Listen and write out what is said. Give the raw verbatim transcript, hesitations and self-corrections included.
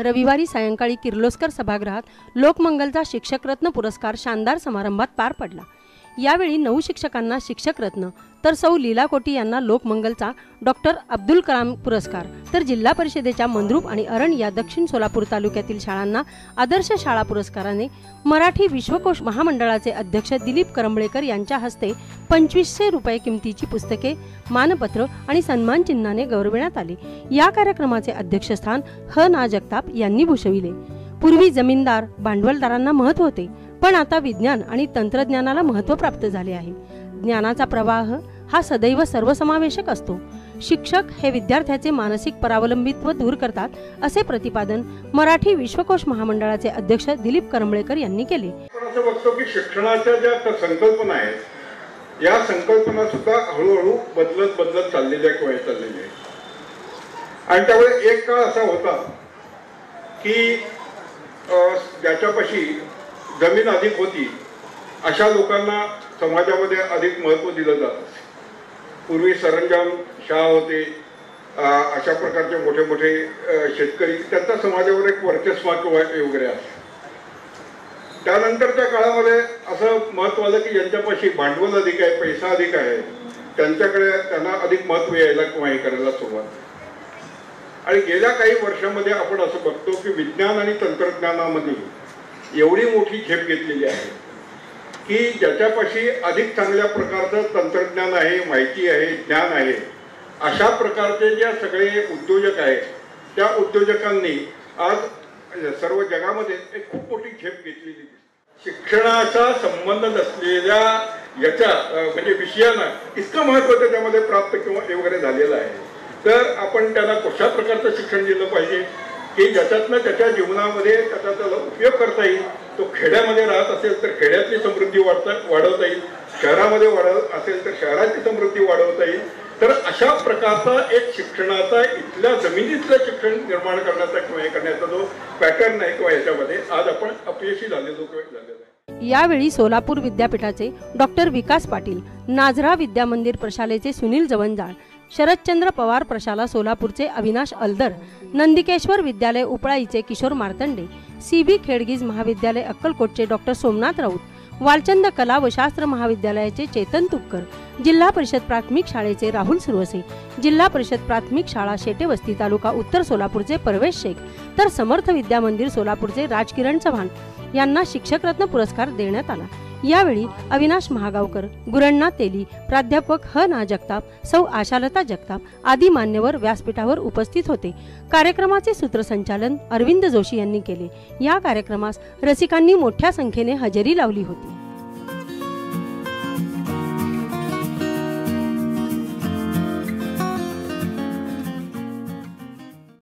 रविवारी सायंकाळी किर्लोस्कर सभागृहात लोकमंगलचा शिक्षकरत्न पुरस्कार शानदार समारंभात पार पडला। यावेळी नऊ शिक्षकांना शिक्षकरत्न तर सौ लीला कोटी यांना लोकमंगलचा डॉक्टर अब्दुल कलाम पुरस्कार, तर जिल्हा परिषदेच्या मंद्रुप आणि अरण या दक्षिण सोलापूर तालुक्यातील शाळांना आदर्श शाळा पुरस्काराने मराठी विश्वकोश महामंडळाचे अध्यक्ष दिलीप करंबळेकर यांच्या हस्ते पंचवीसशे रुपये किमतीची पुस्तके, मानपत्र आणि सन्मान चिन्हाने गौरविण्यात आले। या कार्यक्रमाचे अध्यक्षस्थान ह ना जगताप यांनी भूषविले। पूर्वी जमीनदार भांडवलदारांना महत्त्व होते, पण आता विज्ञान आणि तंत्रज्ञानाला महत्त्व प्राप्त झाले आहे। ज्ञानाचा प्रवाह हा सदैव सर्वसमावेशक असतो। शिक्षक हे विद्यार्थ्याचे मानसिक परावलंबित्व दूर करतात, असे प्रतिपादन मराठी विश्वकोश महामंडळाचे अध्यक्ष दिलीप करंबळेकर यांनी केले। आपण असं बघतो की शिक्षणाच्या ज्या संकल्पना आहेत, या संकल्पना सुद्धा हळूहळू बदलत बदलत चाललेल्या किंवा चाललेल्या आहेत। आणि त्यामुळे एक काळ असा होता की ज्याच्यापाशी जमीन अधिक होती अशा लोकांना समाजामध्ये अधिक महत्त्व दिलं जात असे। पूर्वी सरंजाम शाह होते, अशा प्रकारचे मोठे मोठे शेतकरी, त्यांचा समाजावर एक वर्चस्व वगैरे असे। त्यानंतरच्या काळामध्ये असं महत्त्व आलं की ज्यांच्यापाशी भांडवल अधिक आहे, पैसा अधिक आहे, त्यांच्याकडे त्यांना अधिक महत्त्व यायला किंवा हे करायला सुरुवात। आणि गेल्या काही वर्षामध्ये आपण असं बघतो की विज्ञान आणि तंत्रज्ञानामध्ये एवढी मोठी झेप घेतलेली आहे की ज्याच्यापाशी अधिक चांगल्या प्रकारचं तंत्रज्ञान आहे, माहिती आहे, ज्ञान आहे, अशा प्रकारचे जे सगळे उद्योजक आहेत, त्या उद्योजकांनी आज सर्व जगामध्ये एक खूप मोठी झेप घेतलेली दिसते। शिक्षणाचा संबंध नसलेल्या याच्या म्हणजे विषयांना इतकं महत्त्व त्याच्यामध्ये प्राप्त किंवा वगैरे झालेलं आहे। तर आपण त्यांना कशा प्रकारचं शिक्षण दिलं पाहिजे की ज्याच्यातनं त्याच्या जीवनामध्ये त्याचा त्याला उपयोग करता येईल। तो खेड्यामध्ये राहत असेल तर खेड्यातली समृद्धी वाढता वाढवता येईल, शहरामध्ये वाढत असेल तर शहराची समृद्धी वाढवता येईल। तर अशा प्रकारचा एक शिक्षणाचा इथल्या जमिनीतलं शिक्षण निर्माण करण्याचा किंवा हे करण्याचा जो पॅटर्न आहे किंवा याच्यामध्ये आज आपण अपयशी झालेलो किंवा झालेलो आहे। यावेळी सोलापूर विद्यापीठाचे डॉक्टर विकास पाटील, नाझरा विद्या मंदिर प्रशालेचे सुनील जवंजाळ, शरदचंद्र पवार प्रशाला सोलापूरचे अविनाश अलदर, नंदिकेश्वर विद्यालय उपळाईचे किशोर मार्तंडे, सीबी खेडगीज महाविद्यालय अक्कलकोटचे डॉक्टर सोमनाथ राऊत, वालचंद कला व शास्त्र महाविद्यालयाचे चेतन तुपकर, जिल्हा परिषद प्राथमिक शाळेचे राहुल सुरवसे, जिल्हा परिषद प्राथमिक शाळा शेटेवस्ती तालुका उत्तर सोलापूरचे परवेश शेख, तर समर्थ विद्या मंदिर सोलापूरचे राजकिरण चव्हाण यांना शिक्षकरत्न पुरस्कार देण्यात आला। यावेळी अविनाश महागावकर, गुरण्णा तेली, प्राध्यापक ह ना जगताप, सौ आशालता जगताप आदी मान्यवर व्यासपीठावर उपस्थित होते। कार्यक्रमाचे सूत्रसंचालन अरविंद जोशी यांनी केले। या कार्यक्रमास रसिकांनी मोठ्या संख्येने हजेरी लावली होती।